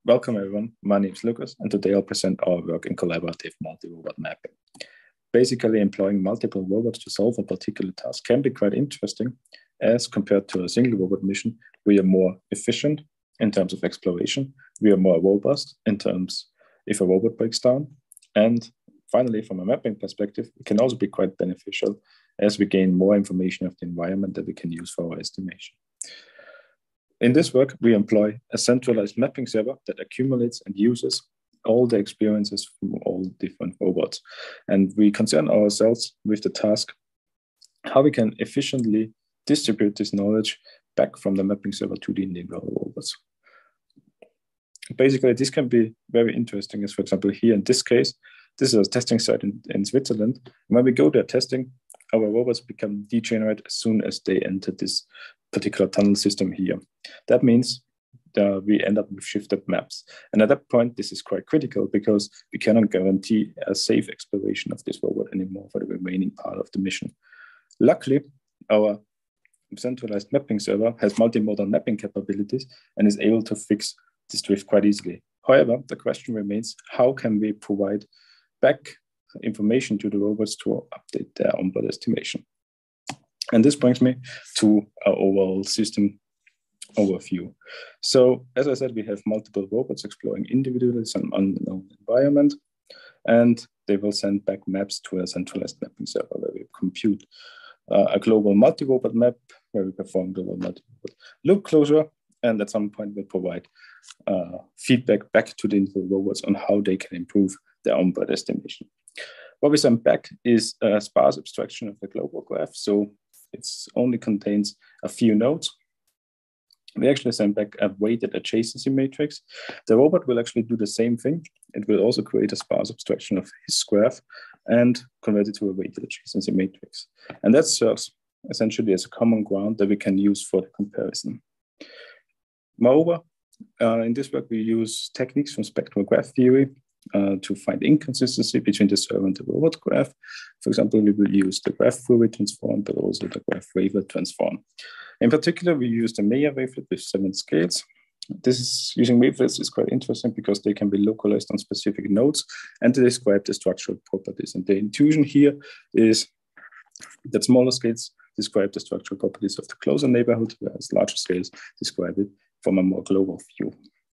Welcome everyone, my name is Lukas, and today I'll present our work in collaborative multi-robot mapping. Basically, employing multiple robots to solve a particular task can be quite interesting, as compared to a single robot mission. We are more efficient in terms of exploration, we are more robust in terms if a robot breaks down, and finally, from a mapping perspective, it can also be quite beneficial as we gain more information of the environment that we can use for our estimation. In this work, we employ a centralized mapping server that accumulates and uses all the experiences from all different robots. And we concern ourselves with the task how we can efficiently distribute this knowledge back from the mapping server to the individual robots. Basically, this can be very interesting, as for example, here in this case, this is a testing site in Switzerland. When we go there testing, our robots become degenerate as soon as they enter this particular tunnel system here. That means we end up with shifted maps. And at that point, this is quite critical because we cannot guarantee a safe exploration of this robot anymore for the remaining part of the mission. Luckily, our centralized mapping server has multimodal mapping capabilities and is able to fix this drift quite easily. However, the question remains, how can we provide back information to the robots to update their onboard estimation? And this brings me to our overall system overview. So, as I said, we have multiple robots exploring individually some unknown environment, and they will send back maps to a centralized mapping server where we compute a global multi-robot map, where we perform global multi-robot loop closure, and at some point we'll provide feedback back to the individual robots on how they can improve their onboard estimation. What we send back is a sparse abstraction of the global graph, so it only contains a few nodes. We actually send back a weighted adjacency matrix. The robot will actually do the same thing. It will also create a sparse abstraction of his graph and convert it to a weighted adjacency matrix. And that serves essentially as a common ground that we can use for the comparison. Moreover, in this work, we use techniques from spectral graph theory to find inconsistency between the server and the robot graph. For example, we will use the graph Fourier transform, but also the graph Wavelet transform. In particular, we use the Meyer wavelet with 7 scales. Using wavelets is quite interesting because they can be localized on specific nodes and they describe the structural properties. And the intuition here is that smaller scales describe the structural properties of the closer neighborhood, whereas larger scales describe it from a more global view.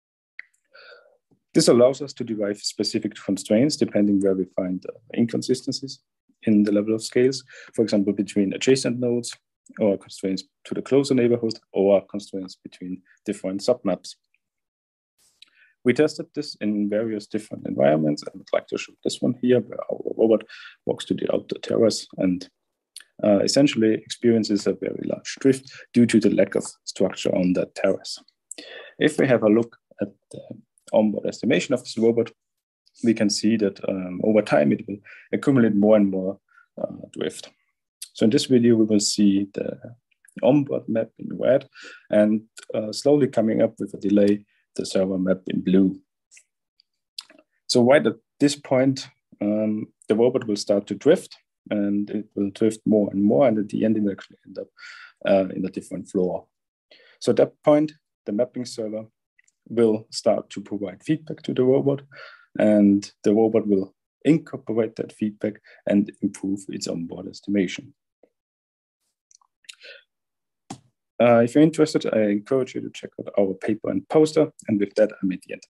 This allows us to derive specific constraints depending where we find inconsistencies in the level of scales, for example, between adjacent nodes, or constraints to the closer neighborhood, or constraints between different submaps. We tested this in various different environments. I would like to show this one here, where our robot walks to the outer terrace and essentially experiences a very large drift due to the lack of structure on that terrace. If we have a look at the onboard estimation of this robot, we can see that over time it will accumulate more and more drift. So in this video, we will see the onboard map in red and slowly coming up with a delay, the server map in blue. So right at this point, the robot will start to drift and it will drift more and more, and at the end it will actually end up in a different floor. So at that point, the mapping server will start to provide feedback to the robot, and the robot will incorporate that feedback and improve its onboard estimation. If you're interested, I encourage you to check out our paper and poster, and with that, I'm at the end.